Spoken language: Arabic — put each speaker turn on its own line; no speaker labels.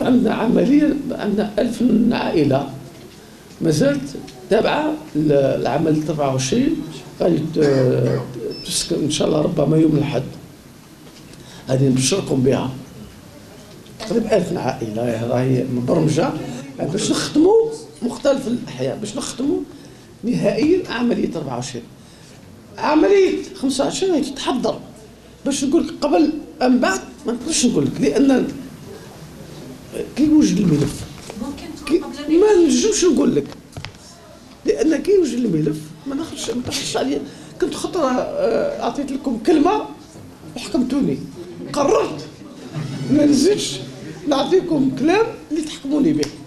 شوف عندنا عملية، عندنا 1000 عائلة مازالت تابعة للعمل 23 غادي تسكن إن شاء الله ربما يوم الأحد، هذه نبشركم بها تقريبا 1000 عائلة راهي مبرمجة باش نخدموا مختلف الأحياء، باش نخدموا نهائيا عملية 24. عملية 25 هي تتحضر باش نقول لك قبل أم بعد ما نقدرش نقول لك، لأن كي يوجد الملف ما نجمش نقول لك، لأن كي يوجد الملف ما نخرجش عليه. كنت خطرة أعطيت لكم كلمة وحكمتوني، قررت ما نزيدش نعطيكم كلام اللي تحكموني به.